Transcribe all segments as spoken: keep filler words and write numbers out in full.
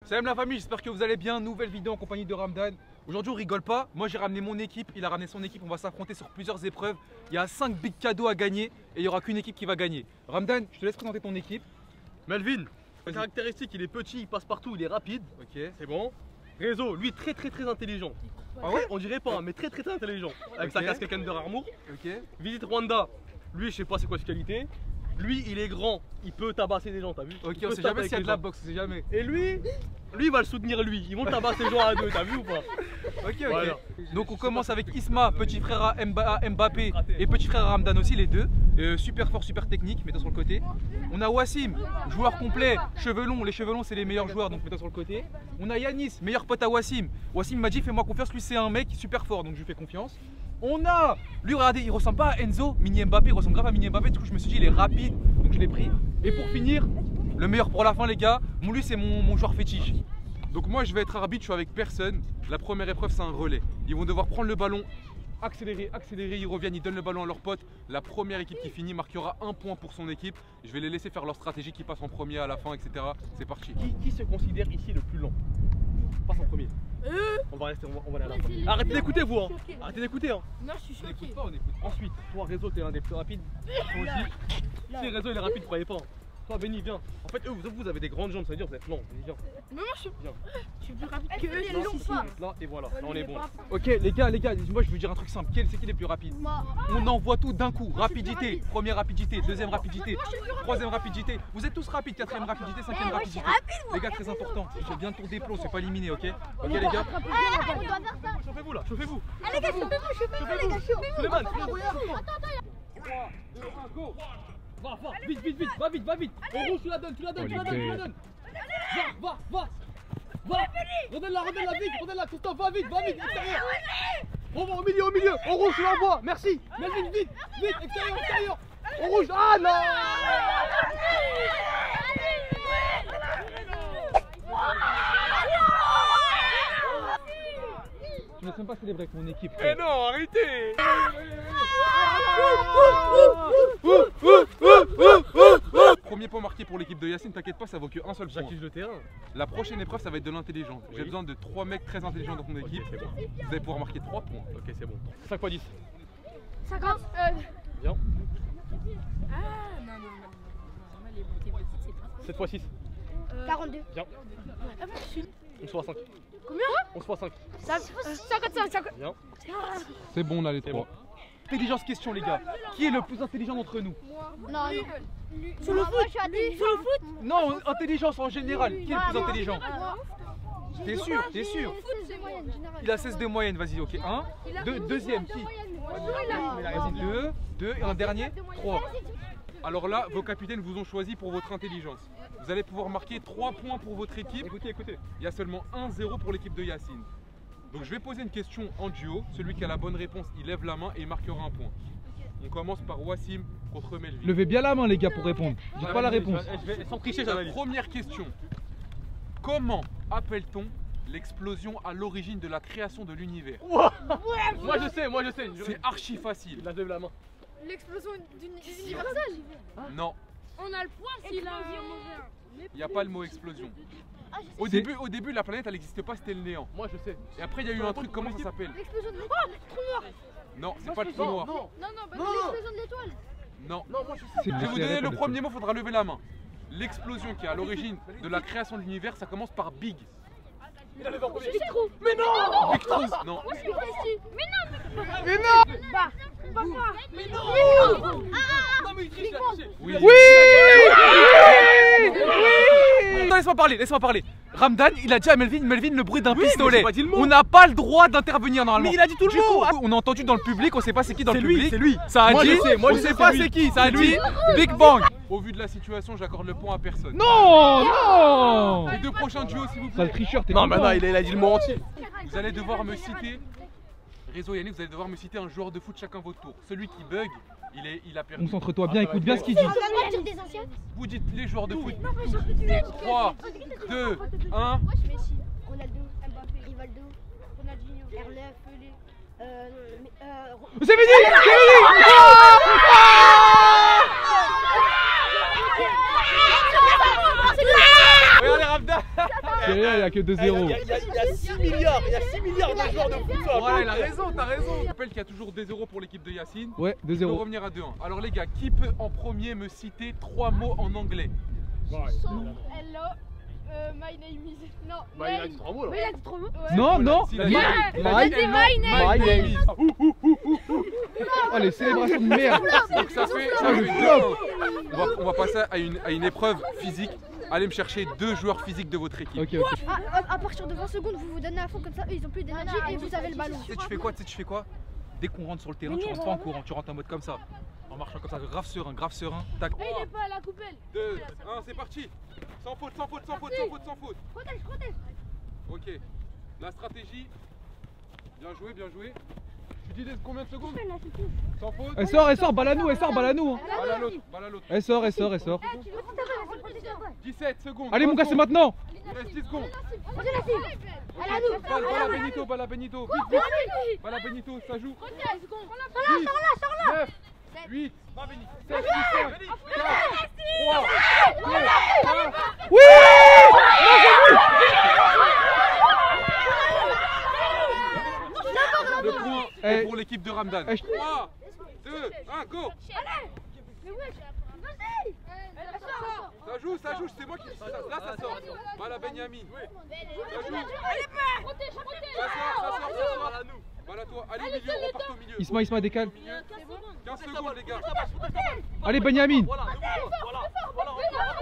Salam la famille, j'espère que vous allez bien. Nouvelle vidéo en compagnie de Ramdan. Aujourd'hui on rigole pas, moi j'ai ramené mon équipe, il a ramené son équipe, on va s'affronter sur plusieurs épreuves. Il y a cinq big cadeaux à gagner et il n'y aura qu'une équipe qui va gagner. Ramdan, je te laisse présenter ton équipe. Melvin, caractéristique, il est petit, il passe partout, il est rapide. Ok. C'est bon. Réseau, lui très très très intelligent. Ah ouais? On dirait pas, mais très très très intelligent. Avec Ok. sa casquette de Rarmour. Ok. Visite Rwanda, lui je sais pas c'est quoi ses qualités. Lui il est grand, il peut tabasser des gens, t'as vu? Ok, Il on peut sait se taper jamais avec s'il y a les de la gens. boxe, on sait jamais. Et lui, lui il va le soutenir lui, ils vont le tabasser les gens à deux, t'as vu ou pas? Ok, ok. Voilà. Donc on commence avec Isma, petit frère à Mba- à Mbappé et petit frère à Ramdan aussi, les deux. Euh, super fort, super technique, mets-toi sur le côté. On a Wassim, joueur complet, cheveux longs. Les cheveux longs, c'est les meilleurs joueurs, donc mets-toi sur le côté. On a Yanis, meilleur pote à Wassim. Wassim m'a dit fais-moi confiance, lui c'est un mec super fort, donc je lui fais confiance. On a, lui regardez, il ressemble pas à Enzo, mini Mbappé, il ressemble grave à mini Mbappé, du coup je me suis dit il est rapide, donc je l'ai pris. Et pour finir, le meilleur pour la fin les gars, mon lui c'est mon, mon joueur fétiche. Donc moi je vais être arbitre, je suis avec personne. La première épreuve c'est un relais. Ils vont devoir prendre le ballon, accélérer, accélérer, ils reviennent, ils donnent le ballon à leurs potes. La première équipe qui finit marquera un point pour son équipe. Je vais les laisser faire leur stratégie qui passe en premier à la fin, et cetera. C'est parti. Qui, qui se considère ici le plus lent? Passe en premier. Euh On va rester, on va, on va aller à la Ouais, fin. c'est les Arrêtez plus d'écouter vous hein. choqués. Arrêtez d'écouter hein. Non, je suis On choqué. n'écoute pas, on écoute. Ensuite, toi Réseau t'es l'un des plus rapides. Toi aussi. Si Réseau il est rapide, croyez pas. hein. Toi Benny viens. En fait eux vous, vous avez des grandes jambes, ça veut dire que vous êtes lent. Vas-y, viens. Mais moi, je suis, Viens. je suis plus rapide que eux. Là, les longs pas. là et voilà, là on est bon. Ok les gars, les gars, moi je veux dire un truc simple. Quel c'est qui les plus rapides? Moi, On envoie tout d'un coup. Rapidité, rapide. première rapidité, deuxième rapidité, troisième rapidité. Vous êtes tous rapides, quatrième rapidité, cinquième rapidité. Les gars, très important. J'ai bien tour des plombs, c'est pas éliminé, ok? Ok les gars. Chauffez-vous là, chauffez-vous. allez, gars, chauffez-vous, chauffez-vous, les gars, chauffez-vous. Suleiman, trois, deux, un, go. va, va, vite, vite, vite, va vite, va vite. En rouge, tu la donnes, tu la donnes, tu la donnes, tu la donnes. Va, va, va. Va. Redonne-la, redonne-la vite, redonne-la, Christophe, va vite, va vite, extérieur. On va au milieu, au milieu. En rouge, tu l'envoies, merci. Melvin, vite, vite, extérieur, extérieur. En rouge, ah non. Je ne sais même pas célébrer avec mon équipe. Mais non, arrêtez. Premier point marqué pour l'équipe de Yacine, t'inquiète pas, ça vaut que un seul point. J'accuse le terrain. La prochaine épreuve, ça va être de l'intelligence. J'ai Oui. besoin de trois mecs très intelligents dans ton équipe. c'est bon. Vous allez pouvoir marquer trois points. Ok, c'est bon. cinq fois dix. cinquante. Euh... Viens. Ah, non, non, non. non. Les mathématiques, c'est pas. sept fois six. quarante-deux. Viens. Ah, moi, je suis. onze fois cinq. Combien? onze fois cinq. cinquante-cinq, cinquante. Viens. C'est bon là les C'est trois. Intelligence question les gars. Qui est le plus intelligent d'entre nous? Non, non. Sur le foot, sur le foot. Non, intelligence en général. Qui est le plus moi. intelligent? T'es sûr? T'es sûr? Il a seize de moyenne, vas-y, ok. Un, deux, deuxième, qui? Vas-y, deux, deux et un dernier, trois. Alors là, vos capitaines vous ont choisi pour votre intelligence. Vous allez pouvoir marquer trois points pour votre équipe. Écoutez, écoutez. Il y a seulement un zéro pour l'équipe de Yacine. Donc je vais poser une question en duo. Celui qui a la bonne réponse, il lève la main et il marquera un point. On commence par Wassim contre Melvin. Levez bien la main les gars pour répondre. J'ai pas la réponse. Je vais, sans tricher, La j'analyse. première question. Comment appelle-t-on l'explosion à l'origine de la création de l'univers? Moi je sais, moi je sais. Je- C'est archi facile. Il a levé la main. L'explosion universelle. Non, On a le point s'il a. il n'y a pas le mot explosion. Au C'est- début, au début, la planète elle n'existait pas, c'était le néant. Moi je sais. Et après, il y a eu un truc, comment ça s'appelle? L'explosion de l'étoile. Trou noir. Non, c'est pas le trou Non, noir. non. Non, non, bah Non, non, non. l'explosion de l'étoile. Non. Non, moi je sais. C'est Je vais vous c'est donner le réponse. premier mot, faudra lever la main. L'explosion qui est à l'origine de la création de l'univers, ça commence par Big. Il a levé en premier. Big Trou. Mais non. Big Trou. Non. Moi, je suis dessus. Mais non. Mais non. Bah, papa. Mais non. Non mais il triche, il a triché. Oui. Oui. Non, laisse-moi parler, laisse-moi parler. Ramdan, il a dit à Melvin, Melvin, le bruit d'un Oui, mais pistolet. j'ai pas dit le mot. On n'a pas le droit d'intervenir normalement. Mais il a dit tout le Du mot. coup, on a entendu dans le public, on sait pas c'est qui dans le C'est lui, public. c'est lui. Ça a Moi, dit, je sais, moi, on je sait sais, pas c'est c'est lui. qui, ça a C'est dit lui. Big Bang. Au vu de la situation, j'accorde le point à personne. Non, non. Les deux prochains duos, s'il vous Sale plaît. tricheur, t'es Non, content. maintenant il a, il a dit le mot entier. Vous allez devoir me citer, Réseau Yannick, vous allez devoir me citer un joueur de foot chacun votre tour. Celui qui bug, il, est, il a perdu. Concentre-toi bien, Ah, ça va écoute bien être ce qu'il dit. des anciens. Vous dites les joueurs de foot. trois, deux, un. Moi je Messi, Ronaldo, Mbappé, Rivaldo, Ronaldinho, Erle, Pelé, euh, euh, C'est fini, c'est fini. Regardez Ramdan. C'est rien, il y a que deux zéro. Il y a- il y a- il y a six milliards, il y a six milliards de joueurs de foot. Voilà, il a raison, t'as raison. Je rappelle qu'il y a toujours deux zéro pour l'équipe de Yacine. Ouais, deux On peut zéro. revenir à deux un. Alors les gars, qui peut en premier me citer trois mots en anglais? Hello, euh, my name is. Non, Bah, il a dit trois mots là. Mais il a dit trop mots. Non, non. S'il a My- dit- il a dit My- hello, My name. is. Oh, les célébrations de merde. Donc ça fait, ça Ah, fait le deux flop. un. On va, on va passer à une, à une épreuve physique. Allez me chercher deux joueurs physiques de votre équipe. Ok, ok. À, à- à partir de vingt secondes, vous vous donnez à fond comme ça, eux ils ont plus d'énergie et vous avez le ballon. Tu sais, tu fais quoi? Tu sais, tu fais quoi? Dès qu'on rentre sur le terrain, tu rentres pas en courant, tu rentres en mode comme ça. En marchant comme ça, grave serein, grave serein. Tac. Il est pas à la coupelle. deux, un, c'est parti. Sans faute, sans faute, sans faute, sans faute, sans faute. Protège, protège. Ok. La stratégie. Bien joué, bien joué. Tu dis combien de secondes? Sans faute. Elle sort, elle sort, balle à nous, elle sort, balle à nous. hein. Balle à l'autre, balle à l'autre. Elle sort, elle sort, elle sort. dix-sept secondes. Allez mon gars, c'est vingt maintenant. Il reste dix secondes. Elle a nous. Balle, balle à Benito, balle à Benito. Vite, vite. Balle à Benito, ça joue. dix, neuf, huit, sept, six, cinq, quatre, trois, deux, un. Oui. Le point Eh. est pour l'équipe de Ramdan. Eh, je- trois, deux, un, go. Ça joue, ça joue, c'est moi qui. ça- Là, ça sort. Balle à Benyamin. Ça joue. Ça sort, ça sort, ça sort. Balle à toi. Allez, au milieu, on part au milieu. Isma, Isma, décale. quinze secondes, les gars. Allez, Benyamin. Voilà, voilà, voilà,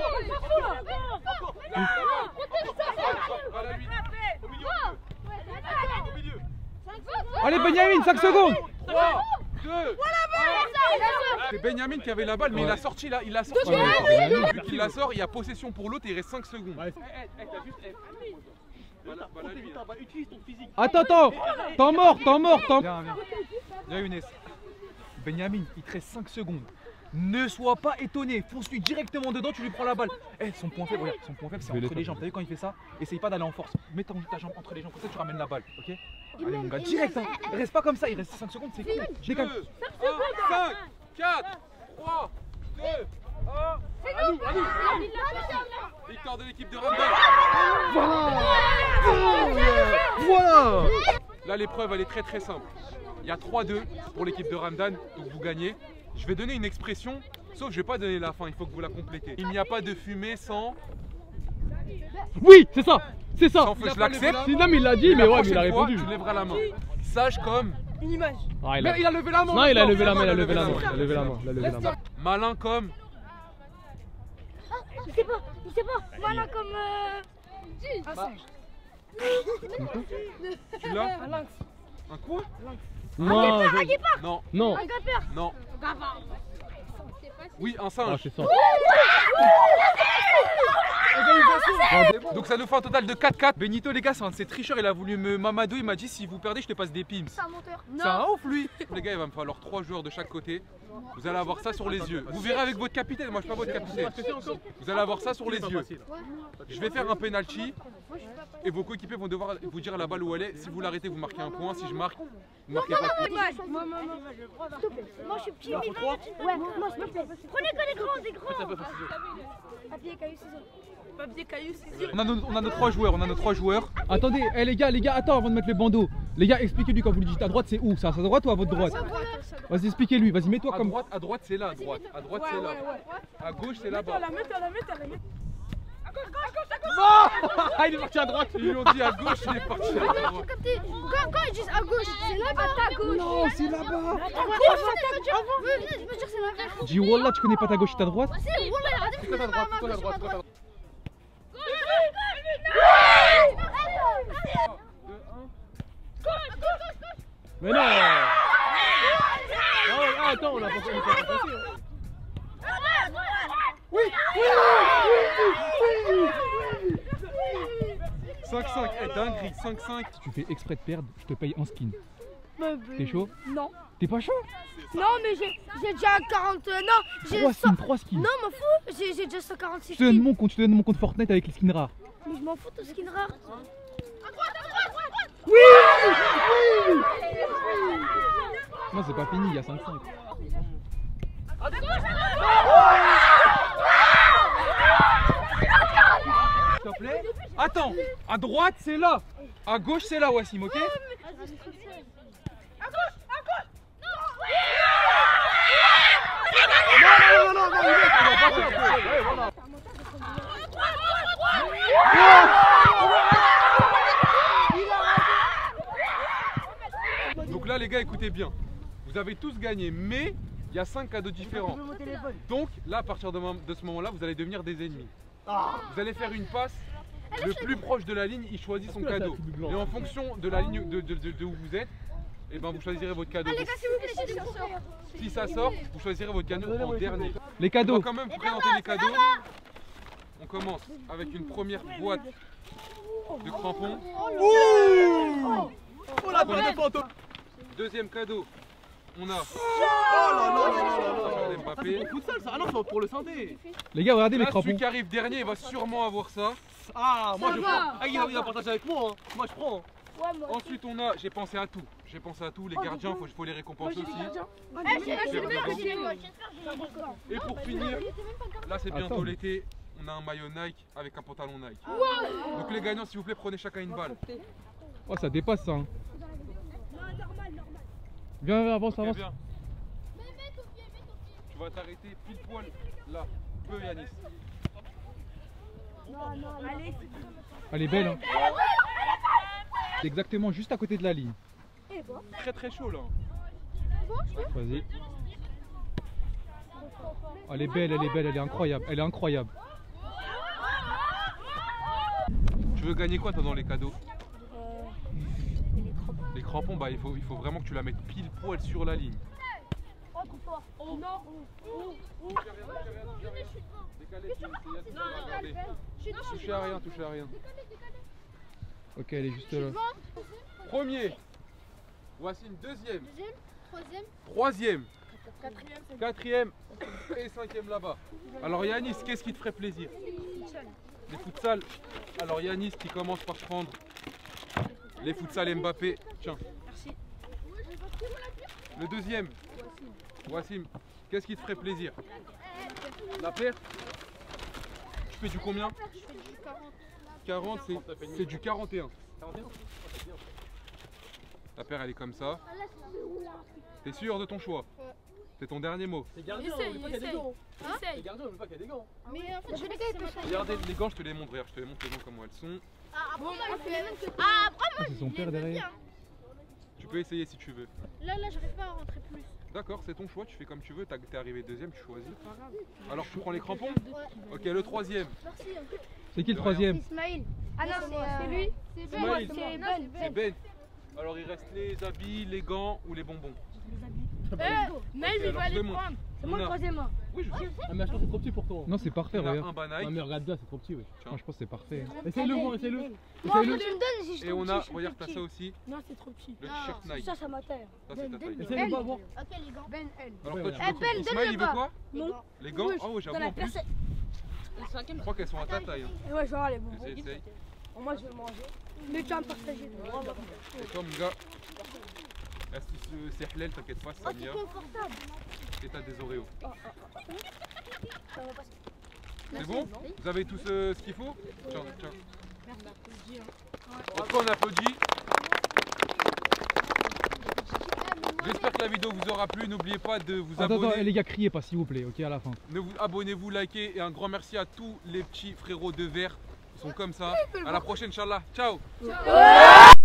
Balle à lui. au milieu, au milieu. Allez, Benyamin, cinq secondes. trois, deux, un. C'est Benyamin qui avait la balle, mais il a sorti là, il l'a sorti. Ouais, Benyamin. Vu qu'il la sort, il y a possession pour l'autre et il reste cinq secondes. Ouais. Balle à- balle à lui, hein. Utilise ton physique. Attends, attends. Temps mort, temps mort, temps. Viens, viens. Viens, Younes. Benyamin, il te reste cinq secondes. Ne sois pas étonné, fonce-lui directement dedans, tu lui prends la balle. Eh, son point faible, regarde, son point faible c'est Je vais entre les les jambes. T'as vu quand il fait ça? Essaye pas d'aller en force. Mets ton- ta jambe entre les jambes, comme ça tu ramènes la balle, ok? Allez mon gars, direct, hein. Reste pas comme ça, il reste cinq secondes, c'est cool. Décale. deux, un, cinq, quatre, trois, deux, un. Victoire de l'équipe de Ramdan. Voilà. Là, l'épreuve, elle est très très simple. Il y a trois deux pour l'équipe de Ramdan, donc vous gagnez. Je vais donner une expression, sauf que je vais pas donner la fin, il faut que vous la complétez. Il n'y a pas de fumée sans... Oui, c'est ça. C'est ça. Sans feu, je l'accepte. Non, mais il l'a dit, mais La ouais, mais il a prochaine fois, répondu. tu lèveras la main. Sage comme... Ah, il Mais a... il a levé la main. Non, il a encore. levé la main, il a Il levé la main. Il a levé la main. Il a levé la main. Malin comme... Il sait pas, il sait pas. Voilà comme. Euh... Un singe. Tu l'as? Un quoi? Non, je- Non, non. Un gapeur. non. Oui, un Ah, singe. c'est ça. Donc ça nous fait un total de quatre quatre. Benito, les gars, c'est un de ces tricheurs. Il a voulu me mamadou. Il m'a dit si vous perdez, je te passe des pims. C'est un menteur. C'est un ouf, lui. Les gars, il va me falloir trois joueurs de chaque côté. Vous allez avoir ça sur les yeux. Vous verrez avec votre capitaine. Moi, je suis pas votre capitaine. Vous allez avoir ça sur les yeux. Je vais faire un penalty. Et vos coéquipiers vont devoir vous dire la balle où elle est. Si vous l'arrêtez, vous marquez un point. Si je marque, vous marquez pas de point. Moi, moi, moi, s'il te plaît. Moi, je suis petit. Ouais, non, s'il te plaît. Prenez que des grands, des grands. Papier, caillou, ciseaux. Papier, caillou, ciseaux. On a, nos, on a nos trois joueurs. On a nos trois joueurs. Attendez, eh, les gars, les gars, attends avant de mettre le bandeau. Les gars, expliquez-lui quand vous lui dites à droite, c'est où? C'est à sa droite ou à votre droite? Vas-y, expliquez-lui. Vas-y, mets-toi À comme. droite, à droite, c'est là. À droite, à droite, c'est là. À gauche, c'est là-bas. La mettre, la mettre, la mettre. Ah, il est parti à droite. Ils lui ont dit à gauche, il est parti à droite. Capté. Quand, quand ils disent à gauche, c'est là-bas. À ta gauche. Non, c'est là-bas. À gauche, venez, je me dire c'est l'inverse. Dis Wallah, tu connais pas ta gauche et ta droite? C'est Wallah, regardez, C'est quoi ta droite? C'est quoi ta droite? C'est quoi ta droite? Mais non. Ah, attends, on a pas on a pas passé. cinq cinq, eh dinguerie, cinq cinq. Si tu fais exprès de perdre, je te paye en skin. T'es chaud? Non. T'es pas chaud? Non, mais j'ai j'ai déjà quarante. euh, Non, j'ai trois cent. skins, trois skins. Non, m'en fous. J'ai j'ai déjà cent quarante-six Je te donne skins. mon compte, je te donne mon compte Fortnite avec les skins rares. Mais je m'en fous de skin rare. Non, c'est pas fini, il y a cinq cinq. te plaît. Attends, à droite c'est là, à gauche c'est là Wassim, ok? Non, non, non, non, il va passer un peu. Ouais, voilà. Donc là les gars, écoutez bien, vous avez tous gagné, mais il y a cinq cadeaux différents. Donc là, à partir de, de ce moment là, vous allez devenir des ennemis. Vous allez faire une passe, le plus proche de la ligne il choisit son cadeau, et en fonction de la ligne de, de, de, de où vous êtes, et ben vous choisirez votre cadeau. Si ça sort, vous choisirez votre cadeau en dernier. Les On cadeaux. va quand même vous présenter les cadeaux. On commence avec une première boîte de crampons. Oh la bonne fantôme. Deuxième cadeau, on a Oh là là là là là là. Mbappé. C'est pour le futsal ça. Ah non, c'est pour le synthé. Les gars, regardez mes Là, celui crampons. qui arrive dernier, il va sûrement avoir ça. Ah, moi Ça je va. prends. Ah, il a, il a partagé avec moi. Hein. Moi je prends. Ouais, moi. Ensuite, on a, j'ai pensé à tout. J'ai pensé à tout. Les gardiens, faut, faut les récompenser aussi. Eh, j'ai J'ai j'ai raison. j'ai moi, j'espère que j'ai un record. Et pour finir, là c'est bientôt Attends. l'été. On a un maillot Nike avec un pantalon Nike. Donc les gagnants, s'il vous plaît, prenez chacun une balle. Oh, ça dépasse ça. hein. Normal, normal. Viens, viens, avance, Ok, avance. bien. Tu vas t'arrêter pile poil là. Peu Yanis. Allez, Elle est belle. Hein. C'est exactement juste à côté de la ligne. Très très chaud là. Vas-y. Oh, elle est belle, elle est belle, elle est incroyable. Elle est incroyable. Tu veux gagner quoi toi dans les cadeaux? Les crampons, bah il faut, il faut vraiment que tu la mettes pile poil sur la ligne. Oh, trop fort. Oh non. Décalez, c'est Yanis qui va regarder. Touchez à rien, touchez à rien. Ok, elle est juste là. Premier. Voici une deuxième. Deuxième, troisième, Troisième. quatrième, Quatrième et cinquième là-bas. Alors Yanis, qu'est-ce qui te ferait plaisir? Les futsal. Alors Yanis qui commence par prendre les futsal Mbappé. Tiens. Merci. Le deuxième. Wassim. Qu'est-ce qui te ferait plaisir? La paire. Tu fais du combien? quarante, c'est c'est du quarante et un. La paire elle est comme ça. T'es sûr de ton choix? C'est ton dernier mot. Les gardiens, on Essaye, veut pas qu'il y ait des essaye. gants. Essaye. Les gardiens, on veut pas qu'il y ait des gants. Mais en fait, je les gagne. Regardez les gants, je te les montre. Regarde, je te les montre les gants comment elles sont. Ah, après, moi, je fais la même que. Ah, après, Ah, c'est son père derrière. Tu peux essayer si tu veux. là, là, j'arrive pas à rentrer plus. D'accord, c'est ton choix, tu fais comme tu veux. T'as- T'es arrivé deuxième, tu choisis. Alors tu prends les crampons? Ok, le troisième. Merci. C'est qui le troisième? Ismaïl. Ah non, c'est lui. C'est Ismaïl. C'est Ben. C'est Ben. Alors il reste les habits, les gants ou les bonbons. Mais Ok, il alors va je te les montre. prendre. C'est On moi le a- troisième. hein. Oui, je sais. Ah, mais je pense que c'est trop petit pour toi. Non, c'est parfait, On a regarde. un bas Non, Nike mais regarde là, c'est trop petit, ouais. Tiens. Moi, je pense que c'est parfait. hein. Essaye-le, voir, essaye-le. Moi, faut que Essaye-le. tu me donnes si je et trouve on petit, a, je suis regarde, tout t'as ça petit. aussi, Non, c'est trop petit. le t-shirt Nike. Ça, ça m'attire. Ça c'est ta taille. Essaye-le, voir, voir. Ok, les gants. Ben, elle. Alors toi tu Eh, veux Ben, Ismaël donne-le il veut pas. quoi? Non. Les gants? Ah ouais, j'avoue en plus. Je crois qu'elles sont à ta taille. hein. Ouais, je vais voir les bonbons. Essaye, essaye. Moi, je vais manger. Mais tu vas me partager. Et toi mon gars, est-ce que c'est halal, t'inquiète pas, c'est Oh, c'est Samia. confortable. Et t'as des Oreos. Ça va passer. C'est bon? Vous avez tous euh, ce qu'il faut? Tiens, tiens. En tout cas on applaudit. J'espère que la vidéo vous aura plu. N'oubliez pas de vous Attends, attends, abonner. les gars, criez pas, s'il vous plaît, ok, à la fin. Ne vous abonnez-vous, likez et un grand merci à tous les petits frérots de verre. Ils sont comme ça. À la prochaine, Inch'Allah. Ciao.